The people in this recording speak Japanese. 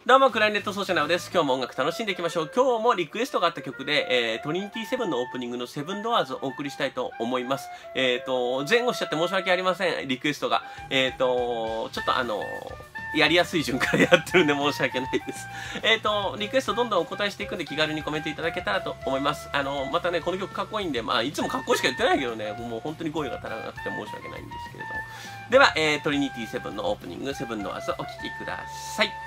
どうも、クラリネット奏者なおです。今日も音楽楽しんでいきましょう。今日もリクエストがあった曲で、トリニティセブンのオープニングのセブンドアーズをお送りしたいと思います。前後しちゃって申し訳ありません。リクエストが。ちょっとやりやすい順からやってるんで申し訳ないです。リクエストどんどんお答えしていくんで気軽にコメントいただけたらと思います。またね、この曲かっこいいんで、まあ、いつもかっこいいしか言ってないけどね、もう本当に語彙が足らなくて申し訳ないんですけれども。では、トリニティセブンのオープニング、セブンドアーズお聴きください。